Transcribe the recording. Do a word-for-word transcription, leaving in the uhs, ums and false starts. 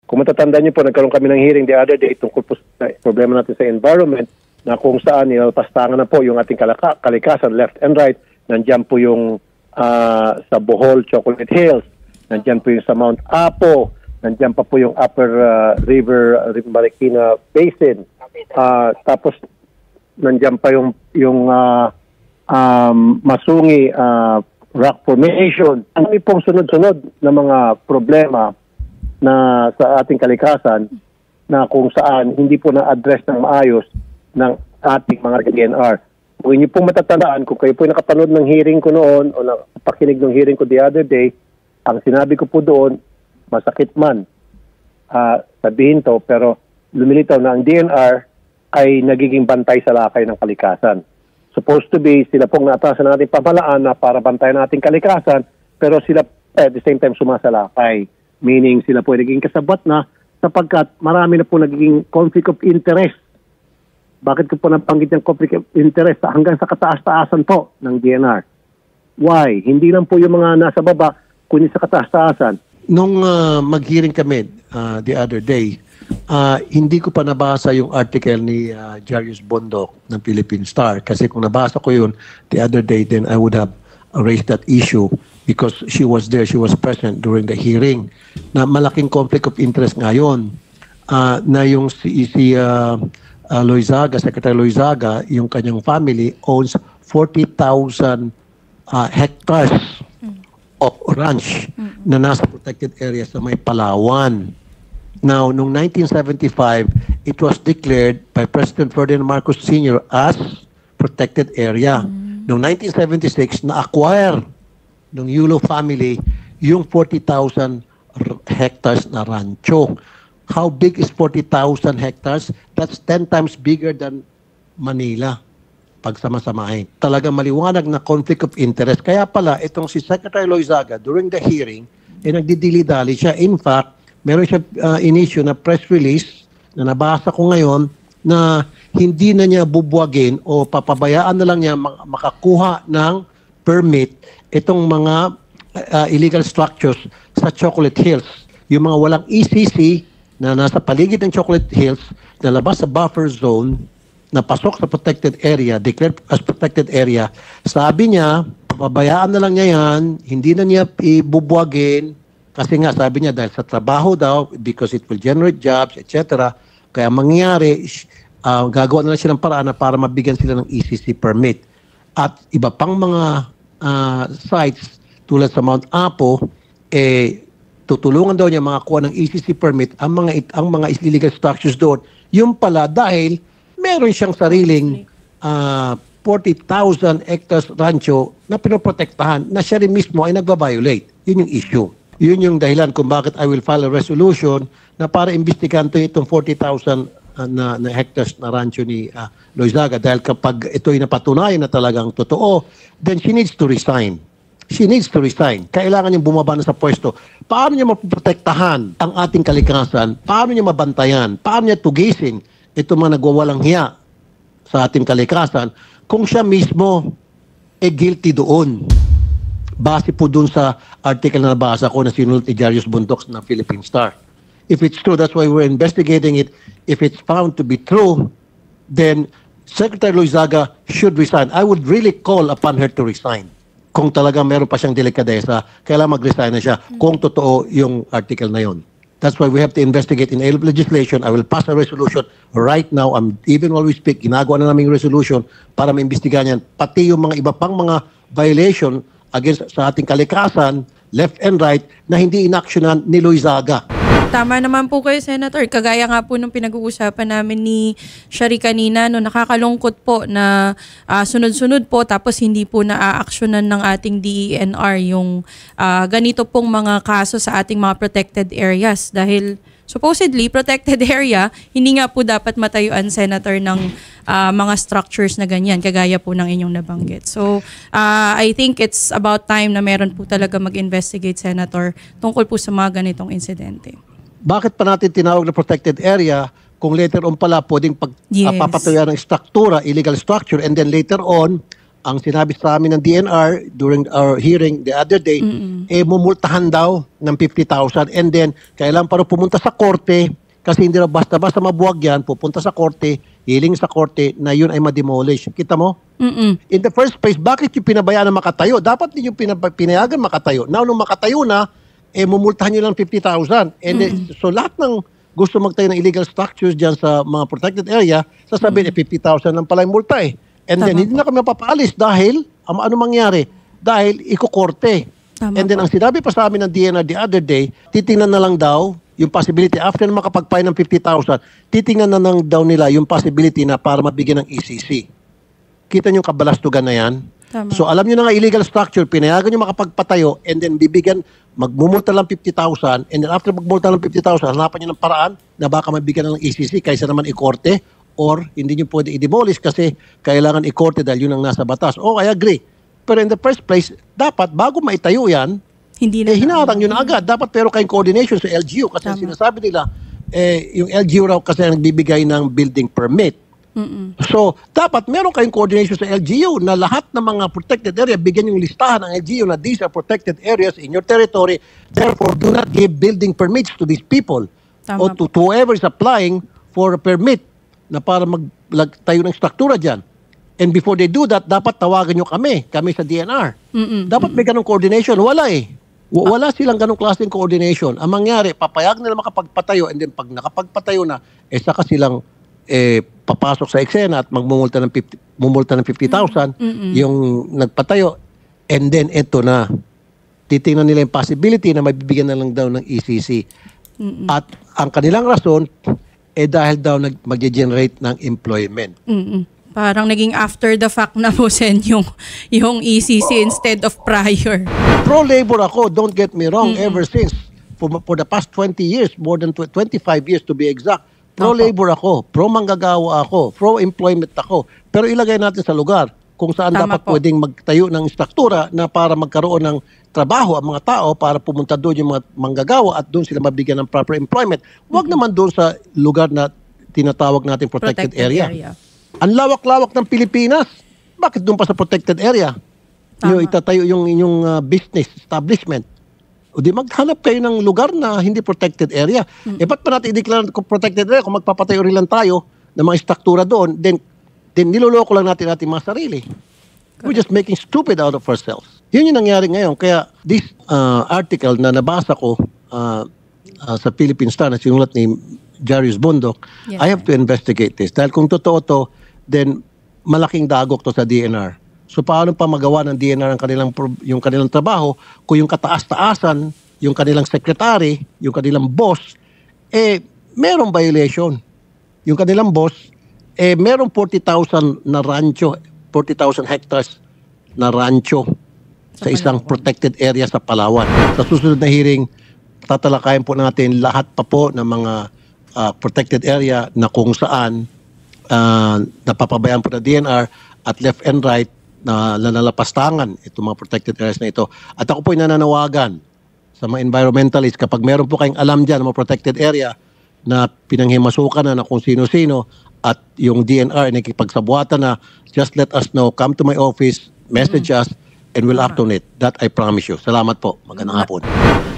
Kung matatandaan niyo po, nagkaroon kami ng hearing the other day tungkol po sa problema natin sa environment na kung saan nilalpastangan na po yung ating kalaka, kalikasan, left and right. Nandiyan po yung uh, sa Bohol, Chocolate Hills. Nandiyan po yung sa Mount Apo. Nandiyan pa po yung Upper uh, River, uh, River Marikina Basin. Uh, tapos nandiyan pa yung yung uh, um, Masungi uh, Rock Formation. Ano pong sunod-sunod na mga problema na sa ating kalikasan na kung saan hindi po na-address ng maayos ng ating mga D N R. Kung inyo pong matatandaan, kung kayo po nakapanood ng hearing ko noon o napakinig ng hearing ko the other day, ang sinabi ko po doon, masakit man uh, sabihin to, pero lumilitaw na ang D N R ay nagiging bantay sa lakay ng kalikasan. Supposed to be, sila pong naatasan natin pamalaan na para bantayan nating kalikasan, pero sila at the same time sumasalakay. Meaning sila po ay naging kasabot na sapagkat marami na po naging conflict of interest. Bakit ko po nabanggit yung conflict of interest hanggang sa kataas-taasan po ng D N R? Why? Hindi lang po yung mga nasa baba, kundi sa kataas-taasan. Nung uh, mag-hearing kami uh, the other day, uh, hindi ko pa nabasa yung article ni uh, Jarius Bondok ng Philippine Star. Kasi kung nabasa ko yun the other day, then I would have raised that issue because she was there, she was present during the hearing, na malaking conflict of interest ngayon, uh, na yung si, si uh, uh, Loizaga, Secretary Loizaga, yung kanyang family owns forty thousand uh, hectares mm. of ranch mm. na nasa protected area sa may Palawan. Now, noong nineteen seventy-five, it was declared by President Ferdinand Marcos Senior as protected area. Mm. Noong nineteen seventy-six, na-acquire ng Yulo family yung forty thousand hectares na rancho. How big is forty thousand hectares? That's ten times bigger than Manila pag sama-samahin. Talagang maliwanag na conflict of interest. Kaya pala, itong si Secretary Loizaga, during the hearing, eh, nagdidili-dali siya. In fact, meron siya uh, in-issue na press release na nabasa ko ngayon na hindi na niya bubuwagin o papabayaan na lang niya makakuha ng permit itong mga uh, illegal structures sa Chocolate Hills. Yung mga walang E C C na nasa paligid ng Chocolate Hills, na labas sa buffer zone, na pasok sa protected area, declared as protected area, sabi niya, pabayaan na lang niya yan, hindi na niya ibubuwagin, kasi nga sabi niya dahil sa trabaho daw, because it will generate jobs, et cetera. Kaya mangyayari, uh, gagawa na lang siya ng paraan na para mabigyan sila ng E C C permit. At iba pang mga uh, sites tulad sa Mount Apo, eh, tutulungan daw niya makakuha ng E C C permit ang mga ang mga illegal structures doon. Yung pala dahil meron siyang sariling uh, forty thousand hectares rancho na pinoprotektahan na siya rin mismo ay nagva-violate. Yun yung issue. Yun yung dahilan kung bakit I will file a resolution na para imbestigahan to itong forty thousand uh, na, na hectares na rancho ni uh, Loizaga. Dahil kapag ito ay napatunayan na talagang totoo, then she needs to resign. She needs to resign. Kailangan niyang bumaba na sa pwesto. Paano niya mapoprotektahan ang ating kalikasan? Paano niya mabantayan? Paano niya tugisin ito mga nagwawalang hiya sa ating kalikasan kung siya mismo e guilty doon? Base po doon sa article na nabasa ko na sinulat ni Jarius Bondok ng Philippine Star. If it's true, that's why we're investigating it. If it's found to be true, then Secretary Loizaga should resign. I would really call upon her to resign. Kung talaga meron pa siyang delikadesa, kailangan mag-resign na siya kung totoo yung article na yon. That's why we have to investigate in legislation. I will pass a resolution right now. I'm, even while we speak, ginagawa na namin yung resolution para maimbestigahan yan. Pati yung mga iba pang mga violation against sa ating kalikasan, left and right, na hindi inaksyonan ni Loizaga. Tama naman po kayo, Senator. Kagaya nga po nung pinag-uusapan namin ni Shari kanina, no, nakakalungkot po na uh, sunod-sunod po tapos hindi po na-aaksyonan ng ating D E N R yung uh, ganito pong mga kaso sa ating mga protected areas. Dahil supposedly, protected area, hindi nga po dapat matayuan, Senator, ng uh, mga structures na ganyan, kagaya po ng inyong nabanggit. So, uh, I think it's about time na meron po talaga mag-investigate, Senator, tungkol po sa mga ganitong insidente. Bakit pa natin tinawag na protected area kung later on pala pwedeng pag, yes. uh, papatuyan ng struktura, illegal structure, and then later on, ang sinabi sa amin ng D N R during our hearing the other day, mm-hmm. eh mumultahan daw ng fifty thousand and then kailangan pa rin pumunta sa korte kasi hindi na basta-basta mabuwag yan, pupunta sa korte, hiling sa korte na yun ay ma-demolish. Kita mo? Mm-mm. In the first place, bakit yung pinabayaan na makatayo? Dapat din yung pinab- pinayagan makatayo. Now, nung makatayo na, eh mumultahan nyo lang fifty thousand. And mm-hmm. eh, so lahat ng gusto magtayo ng illegal structures dyan sa mga protected area, sasabihin, mm-hmm. eh fifty thousand lang pala yung multa eh. And Tama then, hindi po. na kami mapapaalis dahil, um, ano mangyari? Dahil ikukorte. Tama And then, po. ang sinabi pa sa amin ng D N R the other day, titingnan na lang daw yung possibility, after na makapagpay ng fifty thousand, titingnan na lang daw nila yung possibility na para mabigyan ng E C C. Kita niyo yung kabalastugan na yan? Tama. So, alam niyo na nga illegal structure, pinayagan niyo makapagpatayo, and then bibigyan, magmumulta lang fifty thousand, and then after magmulta lang fifty thousand, hanapan niyo ng paraan na baka mabigyan ng E C C kaysa naman ikorte, or hindi nyo pwede i-demolish kasi kailangan i-korte dahil yun ang nasa batas. Oh, I agree. Pero in the first place, dapat bago maitayo yan, hindi na eh, hinarang yun na agad. Dapat pero kayong coordination sa L G U kasi Tama. sinasabi nila, eh, yung L G U raw kasi ang nagbibigay ng building permit. Mm-mm. So, dapat meron kayong coordination sa L G U na lahat ng mga protected area, bigyan yung listahan ng L G U na these are protected areas in your territory. Therefore, do not give building permits to these people Tama or to, to whoever is applying for a permit na para magtayo ng struktura dyan. And before they do that, dapat tawagan nyo kami, kami sa D N R. Mm-mm. Dapat may ganong coordination. Wala eh. W- Wala silang ganong klaseng coordination. Ang mangyari, papayag nila makapagpatayo and then pag nakapagpatayo na, eh saka silang eh, papasok sa eksena at magmumulta ng fifty, mumulta ng fifty thousand yung nagpatayo. And then ito na, titingnan nila yung possibility na mabibigyan na lang daw ng E C C. Mm-mm. At ang kanilang rason, eh dahil daw nag mag-generate ng employment. Mm-mm. Parang naging after the fact na po sen yung, yung E C C instead of prior. Pro-labor ako, don't get me wrong, Mm-mm. ever since, for, for the past twenty years, more than twenty-five years to be exact, pro-labor ako, pro-manggagawa ako, pro-employment ako. Pero ilagay natin sa lugar kung saan Tama dapat po. pwedeng magtayo ng struktura na para magkaroon ng trabaho ang mga tao para pumunta doon yung mga manggagawa at doon sila mabigyan ng proper employment. Huwag mm-hmm. naman doon sa lugar na tinatawag natin protected, Protected area. area. Ang lawak-lawak ng Pilipinas. Bakit doon pa sa protected area? Tama. Yung itatayo yung inyong uh, business establishment. O di maghanap kayo ng lugar na hindi protected area. Mm-hmm. Eh ba't pa natin i-declare kung protected area kung magpapatayo rin lang tayo ng mga struktura doon, then, then niloloko lang natin natin mga sarili. We're just making stupid out of ourselves. Yun yung nangyari ngayon. Kaya this uh, article na nabasa ko uh, uh, sa Philippine Star na sinulat ni Jarius Bondok, Yes, I have to investigate this. Dahil kung totoo to, then malaking dagok to sa D N R. So paano pa magawa ng D N R ang kanilang, yung kanilang trabaho kung yung kataas-taasan, yung kanilang secretary, yung kanilang boss, eh merong violation. Yung kanilang boss, eh merong forty thousand na rancho, forty thousand hectares na rancho sa isang protected area sa Palawan. Sa susunod na hearing, tatalakayin po natin lahat pa po ng mga uh, protected area na kung saan uh, napapabayaan po na D N R at left and right na nanalapastangan itong mga protected areas na ito. At ako po ay nananawagan sa mga environmentalists kapag meron po kayong alam dyan ng mga protected area na pinanghimasukan na na kung sino-sino at yung D N R ay nakikipagsabuatan na, just let us know, come to my office, message us, and we'll act on it. That I promise you. Salamat po. Magandang hapon.